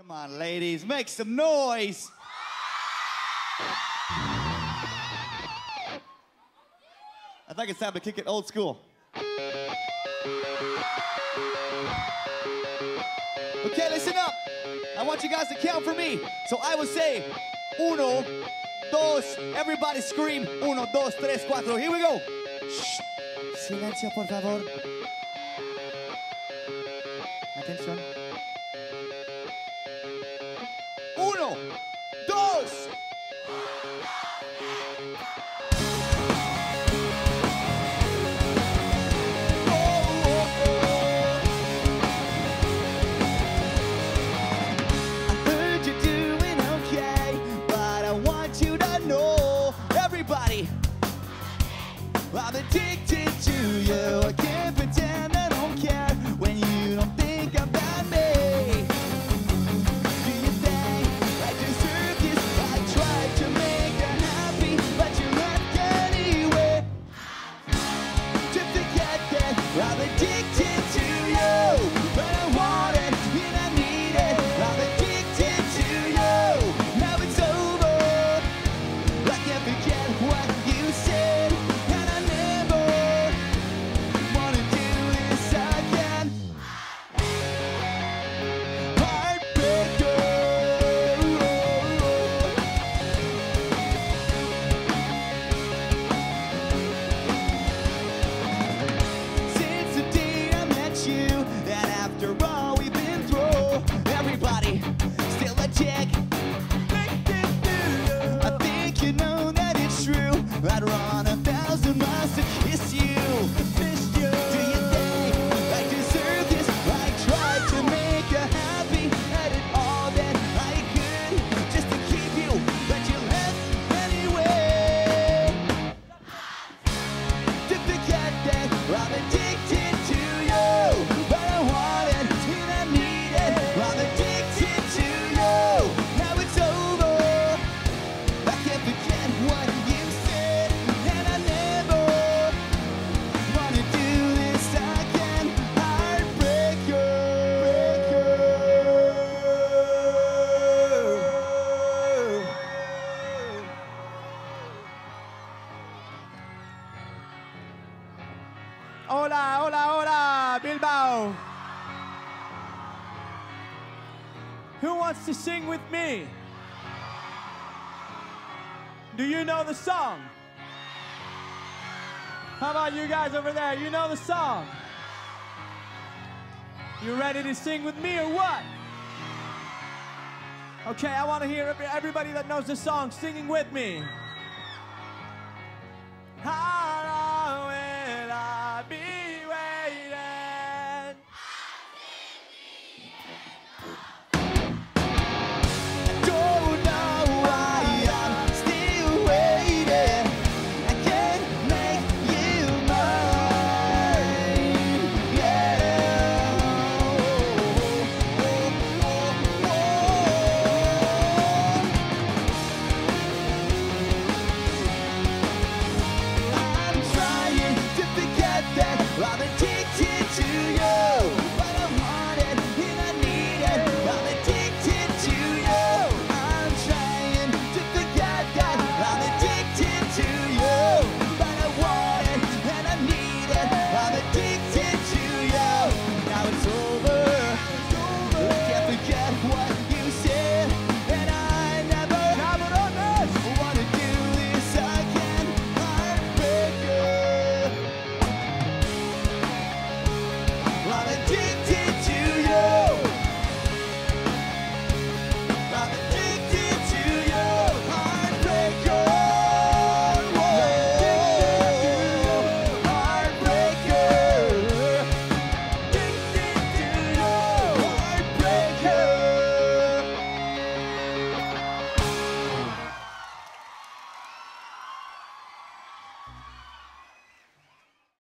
Come on, ladies, make some noise. I think it's time to kick it old school. Okay, listen up. I want you guys to count for me. So I will say, uno, dos, everybody scream, uno, dos, tres, cuatro. Here we go. Shh. Silencio, por favor. Atención. Uno, dos. I'm addicted to you. I can't pretend I don't care when you don't think about me. Do you think I deserve this? I tried to make you happy, but you left anyway. Just forget that I'm addicted to you, but I want it and I need it. I'm addicted to you. Now it's over. I can't forget what you said. I'd run 1,000 miles to kiss you. Missed you. Do you think I deserve this? I tried to make you happy. I did all that I could just to keep you, but you left anyway. To forget that I'm addicted to you, but I want it and I need it. I'm addicted to you. Now it's over. I can't forget what you said. Hola, hola, hola, Bilbao. Who wants to sing with me? Do you know the song? How about you guys over there? You know the song? You ready to sing with me or what? Okay, I want to hear everybody that knows the song singing with me.